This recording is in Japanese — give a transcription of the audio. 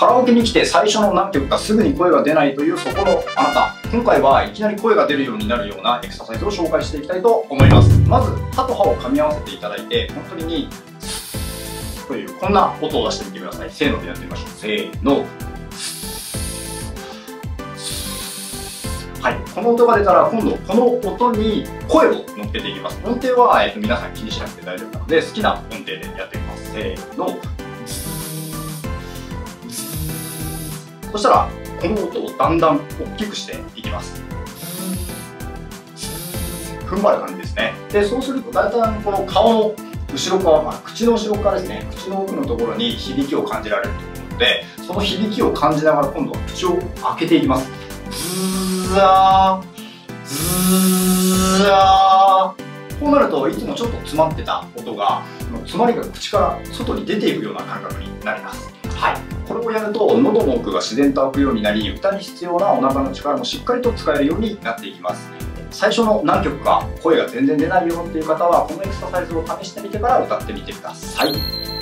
カラオケに来て最初の何曲かすぐに声が出ないというそこのあなた、今回はいきなり声が出るようになるようなエクササイズを紹介していきたいと思います。まず歯と歯を噛み合わせていただいて、本当にというこんな音を出してみてください。せーのでやってみましょう。せーの。はい、この音が出たら今度この音に声を乗っけていきます。音程は、皆さん気にしなくて大丈夫なので好きな音程でやってみます。せーの。そしたらこの音をだんだん大きくしていきます。踏ん張る感じですね。でそうするとだんだんこの顔の後ろ側、口の後ろ側ですね、口の奥のところに響きを感じられると思うので、その響きを感じながら今度は口を開けていきます。ズザーズザー。こうなるといつもちょっと詰まってた音が詰まりが口から外に出ていくような感覚になります。はい、これをやると喉の奥が自然と開くようになり、歌に必要なお腹の力もしっかりと使えるようになっていきます。最初の何曲か声が全然出ないよっていう方はこのエクササイズを試してみてから歌ってみてください。